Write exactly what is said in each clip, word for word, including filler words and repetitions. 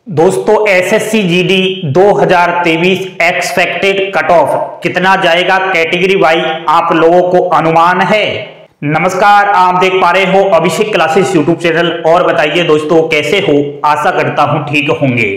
दोस्तों SSC GD दो हज़ार तेईस एक्सपेक्टेड कट ऑफ कितना जाएगा कैटेगरी वाइज आप लोगों को अनुमान है। नमस्कार, आप देख पा रहे हो अभिषेक क्लासेस यूट्यूब चैनल। और बताइए दोस्तों कैसे हो, आशा करता हूं ठीक होंगे।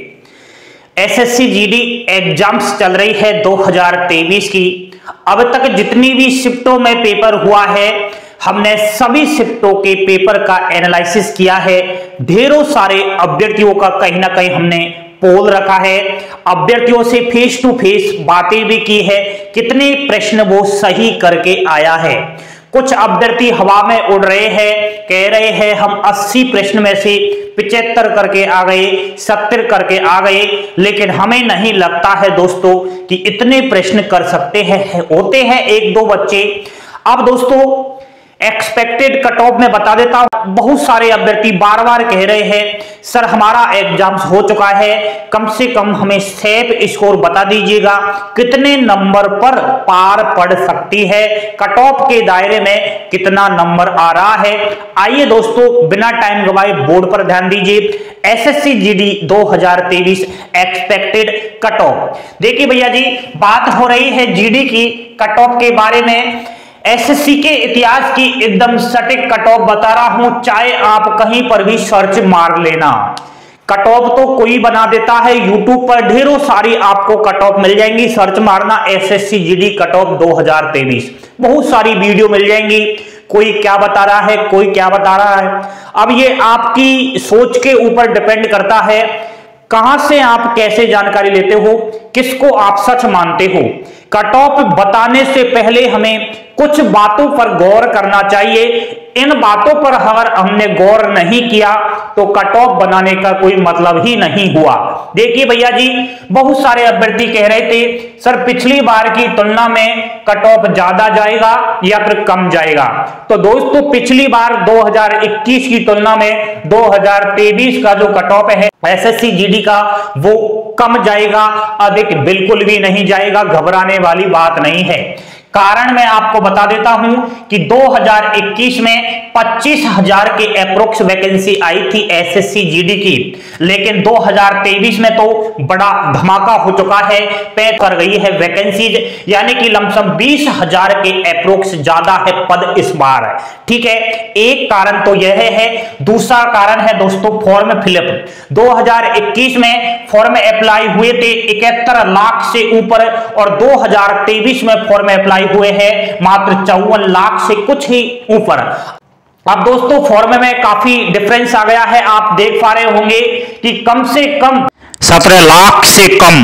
एसएससी जीडी एग्जाम्स चल रही है दो हज़ार तेईस की। अब तक जितनी भी शिफ्टों में पेपर हुआ है हमने सभी शिफ्टों के पेपर का एनालिसिस किया है। ढेरों सारे अभ्यर्थियों का कहीं ना कहीं हमने पोल रखा है, अभ्यर्थियों से फेस टू फेस बातें भी की है, कितने प्रश्न वो सही करके आया है। कुछ अभ्यर्थी हवा में उड़ रहे हैं, कह रहे हैं हम अस्सी प्रश्न में से पचहत्तर करके आ गए, सत्तर करके आ गए, लेकिन हमें नहीं लगता है दोस्तों कि इतने प्रश्न कर सकते हैं। होते हैं एक दो बच्चे। अब दोस्तों एक्सपेक्टेड कट ऑफ में बता देता हूं। बहुत सारे अभ्यर्थी बार बार कह रहे हैं सर हमारा एग्जाम्स हो चुका है, कम से कम हमें सेफ स्कोर बता दीजिएगा, कितने नंबर पर पार पड़ सकती है, कट ऑफ के दायरे में कितना नंबर आ रहा है। आइए दोस्तों बिना टाइम गवाए बोर्ड पर ध्यान दीजिए। एसएससी जीडी दो हज़ार तेईस एक्सपेक्टेड कट ऑफ। देखिए भैया जी, बात हो रही है जीडी की कट ऑफ के बारे में। एसएससी के इतिहास की एकदम सटीक कट ऑफ बता रहा हूं, चाहे आप कहीं पर भी सर्च मार लेना। कट ऑफ तो कोई बना देता है, यूट्यूब पर ढेरों सारी आपको कट ऑफ मिल जाएंगी। सर्च मारना एसएससी जीडी कट ऑफ दो हज़ार तेईस, बहुत सारी वीडियो मिल जाएंगी। कोई क्या बता रहा है, कोई क्या बता रहा है। अब ये आपकी सोच के ऊपर डिपेंड करता है, कहां से आप कैसे जानकारी लेते हो, किसको आप सच मानते हो। कट ऑफ बताने से पहले हमें कुछ बातों पर गौर करना चाहिए। इन बातों पर अगर हमने गौर नहीं किया तो कट ऑफ बनाने का कोई मतलब ही नहीं हुआ। देखिए भैया जी, बहुत सारे अभ्यर्थी कह रहे थे सर पिछली बार की तुलना में कट ऑफ ज्यादा जाएगा या फिर कम जाएगा। तो दोस्तों पिछली बार दो हज़ार इक्कीस की तुलना में दो हज़ार तेईस का जो कट ऑफ है एसएससी जीडी का वो कम जाएगा, अधिक बिल्कुल भी नहीं जाएगा। घबराने वाली बात नहीं है। कारण मैं आपको बता देता हूं कि दो हज़ार इक्कीस में पच्चीस हज़ार के अप्रोक्स वैकेंसी आई थी एसएससी जीडी की, लेकिन दो हज़ार तेईस में तो बड़ा धमाका हो चुका है, पैक कर गई है वैकेंसीज, यानी कि लमसम बीस हज़ार के अप्रोक्स ज्यादा है पद इस बार। ठीक है, एक कारण तो यह है। दूसरा कारण है दोस्तों फॉर्म फिलअप। दो हज़ार इक्कीस में फॉर्म अप्लाई हुए थे इकहत्तर लाख से ऊपर और दो हज़ार तेईस में फॉर्म अप्लाई हुए हैं मात्र चौवन लाख से कुछ ही ऊपर। अब दोस्तों फॉर्म में काफी डिफरेंस आ गया है। आप देख पा रहे होंगे कि कम से कम सत्रह लाख से कम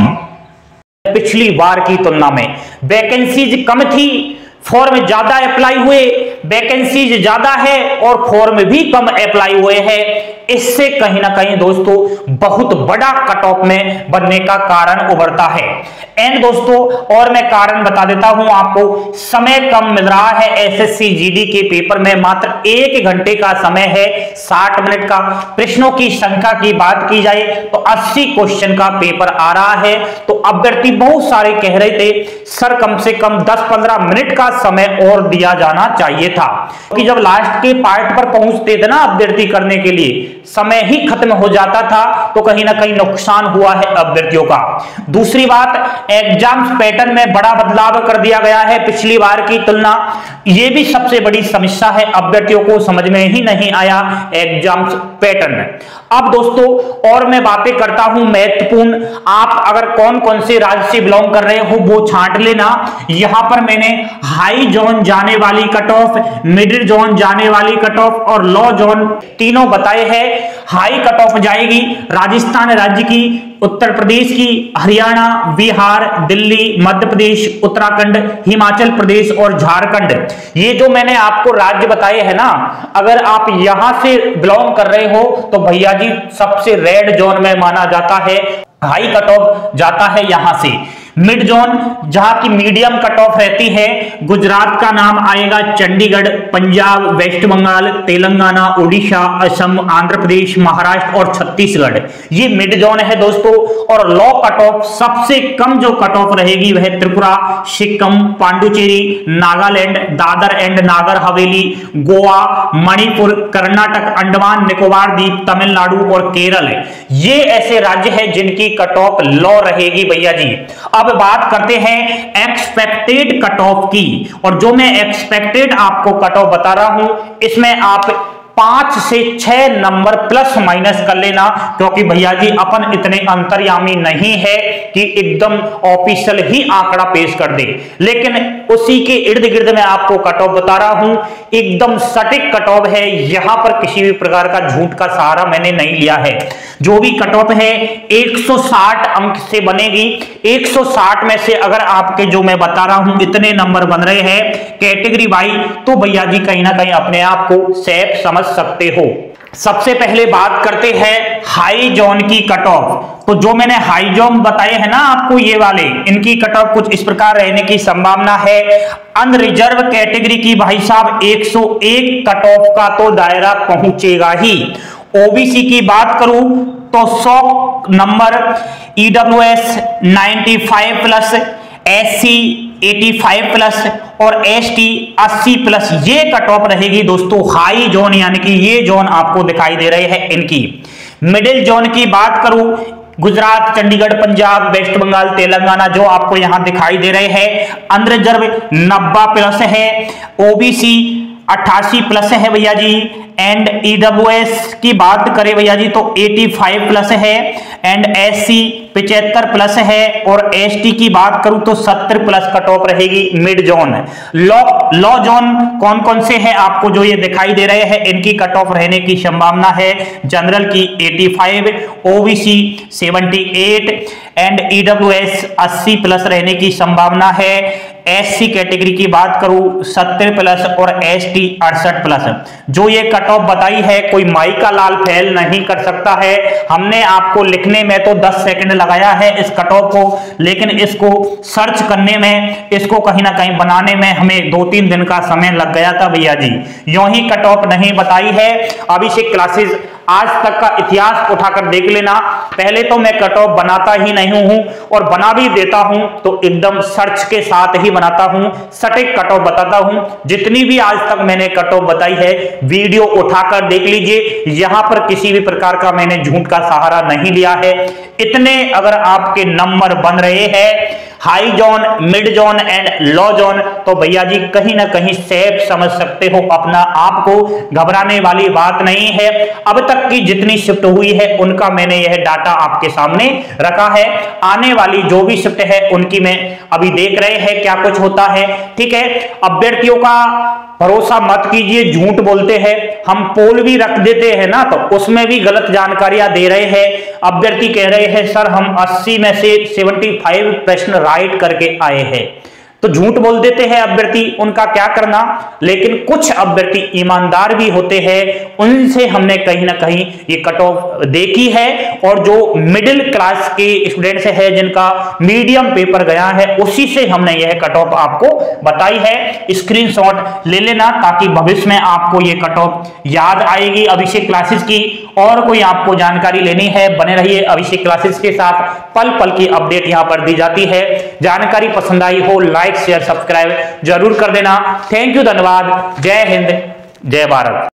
पिछली बार की तुलना में वैकेंसीज कम थी, फॉर्म ज्यादा अप्लाई हुए, वैकेंसीज ज्यादा है और फॉर्म भी कम अप्लाई हुए हैं। इससे कहीं ना कहीं दोस्तों बहुत बड़ा कट ऑफ में बनने का कारण उभरता है। एंड दोस्तों और मैं कारण बता देता हूं आपको, समय कम मिल रहा है एसएससी जीडी के पेपर में, मात्र एक घंटे का समय है, साठ मिनट का। प्रश्नों की संख्या की बात की जाए तो अस्सी क्वेश्चन का पेपर आ रहा है। तो अभ्यर्थी बहुत सारे कह रहे थे सर कम से कम दस पंद्रह मिनट का समय और दिया जाना चाहिए था, क्योंकि जब लास्ट के पार्ट पर पहुंचते थे ना अभ्यर्थी करने के लिए समय ही खत्म हो जाता था, तो कहीं ना कहीं नुकसान हुआ है अभ्यर्थियों का। दूसरी बात, एग्जाम्स पैटर्न में बड़ा बदलाव कर दिया गया है पिछली बार की तुलना। यह भी सबसे बड़ी समस्या है, अभ्यर्थियों को समझ में ही नहीं आया एग्जाम्स पैटर्न। अब दोस्तों और मैं बातें करता हूं महत्वपूर्ण, आप अगर कौन कौन से राज्य से बिलोंग कर रहे हो वो छांट लेना। यहां पर मैंने हाई जोन जाने वाली कट ऑफ, मिडिल जोन जाने वाली कट ऑफ और लो जोन तीनों बताए हैं। हाई कट ऑफ जाएगी राजस्थान राज्य की, उत्तर प्रदेश की, हरियाणा, बिहार, दिल्ली, मध्य प्रदेश, उत्तराखंड, हिमाचल प्रदेश और झारखंड। ये जो मैंने आपको राज्य बताए हैं ना, अगर आप यहां से बिलोंग कर रहे हो तो भैया जी सबसे रेड जोन में माना जाता है, हाई कट ऑफ जाता है यहां से। मिड जोन जहां की मीडियम कट ऑफ रहती है, गुजरात का नाम आएगा, चंडीगढ़, पंजाब, वेस्ट बंगाल, तेलंगाना, उड़ीसा, असम, आंध्र प्रदेश, महाराष्ट्र और छत्तीसगढ़, ये मिड जोन है दोस्तों। और लो कट ऑफ सबसे कम जो कट ऑफ रहेगी वह त्रिपुरा, सिक्किम, पांडुचेरी, नागालैंड, दादर एंड नागर हवेली, गोवा, मणिपुर, कर्नाटक, अंडमान निकोबार द्वीप, तमिलनाडु और केरल है। ये ऐसे राज्य हैं जिनकी कट ऑफ लो रहेगी भैया जी। अब बात करते हैं एक्सपेक्टेड कट ऑफ की, और जो मैं एक्सपेक्टेड आपको कट ऑफ बता रहा हूं इसमें आप पांच से छह नंबर प्लस माइनस कर लेना, क्योंकि भैया जी अपन इतने अंतर्यामी नहीं है कि एकदम ऑफिशियल ही आंकड़ा पेश कर दे, लेकिन उसी के इर्द गिर्द मैं आपको कट ऑफ बता रहा हूं, एकदम सटीक कट ऑफ है। यहां पर किसी भी प्रकार का झूठ का सहारा मैंने नहीं लिया है। जो भी कट ऑफ है एक सौ साठ अंक से बनेगी। एक सौ साठ में से अगर आपके जो मैं बता रहा हूं इतने नंबर बन रहे हैं कैटेगरी वाइज, तो भैया जी कहीं ना कहीं अपने आप को सेफ समझ सकते हो। सबसे पहले बात करते हैं हाई जोन की कट ऑफ। तो जो मैंने हाई जोन बताए हैं ना आपको, ये वाले, इनकी कट ऑफ कुछ इस प्रकार रहने की संभावना है। अनरिजर्व कैटेगरी की भाई साहब एक सौ एक कट ऑफ का तो दायरा पहुंचेगा ही। ओबीसी की बात करूं तो सौ नंबर, ईडब्ल्यूएस पचानवे प्लस, एससी पचासी प्लस और एसटी अस्सी प्लस, ये कट ऑफ रहेगी दोस्तों हाई जोन, यानी कि ये जोन आपको दिखाई दे रहे हैं इनकी। मिडिल जोन की बात करूं, गुजरात, चंडीगढ़, पंजाब, वेस्ट बंगाल, तेलंगाना जो आपको यहां दिखाई दे रहे हैं। अनरिजर्व नब्बे प्लस है, ओबीसी अट्ठासी प्लस है भैया जी, एंड ईडब्ल्यूएस की बात करें भैया जी तो पचासी प्लस है, एंड एससी पचहत्तर प्लस है, और एसटी की बात करूं तो सत्तर प्लस कट ऑफ रहेगी mid zone. Low low zone कौन कौन से हैं आपको जो ये दिखाई दे रहे हैं, इनकी कट ऑफ रहने की संभावना है। जनरल की पचासी, ओबीसी अठहत्तर एंड ईडब्ल्यूएस अस्सी प्लस रहने की संभावना है। एससी कैटेगरी की बात करूं सत्तर प्लस और एसटी अड़सठ प्लस। जो ये कट ऑफ बताई है कोई माई का लाल फेल नहीं कर सकता है। हमने आपको लिखने में तो दस सेकंड लगाया है इस कट ऑफ को, लेकिन इसको सर्च करने में, इसको कहीं ना कहीं बनाने में हमें दो तीन दिन का समय लग गया था भैया जी। यूं ही कट ऑफ नहीं बताई है। अभिषेक क्लासेस आज तक का इतिहास उठाकर देख लेना। पहले तो मैं कट ऑफ बनाता ही नहीं हूं, और बना भी देता हूं तो एकदम सर्च के साथ ही बनाता हूं, सटीक कट ऑफ बताता हूं। जितनी भी आज तक मैंने कट ऑफ बताई है वीडियो उठाकर देख लीजिए, यहां पर किसी भी प्रकार का मैंने झूठ का सहारा नहीं लिया है। इतने अगर आपके नंबर बन रहे हैं high zone, mid zone and low zone, तो भैया जी कहीं ना कहीं सेफ समझ सकते हो अपना आप को। घबराने वाली बात नहीं है। अब तक की जितनी शिफ्ट हुई है उनका मैंने यह डाटा आपके सामने रखा है। आने वाली जो भी शिफ्ट है उनकी मैं अभी देख रहे हैं क्या कुछ होता है। ठीक है, अभ्यर्थियों का भरोसा मत कीजिए, झूठ बोलते हैं। हम पोल भी रख देते हैं ना तो उसमें भी गलत जानकारियां दे रहे हैं। अभ्यर्थी कह रहे हैं सर हम अस्सी में से पचहत्तर प्रश्न राइट करके आए हैं, तो झूठ बोल देते हैं अभ्यर्थी, उनका क्या करना। लेकिन कुछ अभ्यर्थी ईमानदार भी होते हैं, उनसे हमने कहीं ना कहीं ये कट ऑफ देखी है। और जो मिडिल क्लास के स्टूडेंट्स हैं जिनका मीडियम पेपर गया है, उसी से हमने यह कट ऑफ आपको बताई है। स्क्रीनशॉट ले लेना ताकि भविष्य में आपको ये कट ऑफ याद आएगी अभिषेक क्लासेस की। और कोई आपको जानकारी लेनी है, बने रहिए अभिषेक क्लासेस के साथ, पल पल की अपडेट यहां पर दी जाती है। जानकारी पसंद आई हो लाइक शेयर सब्सक्राइब जरूर कर देना। थैंक यू, धन्यवाद। जय हिंद, जय भारत।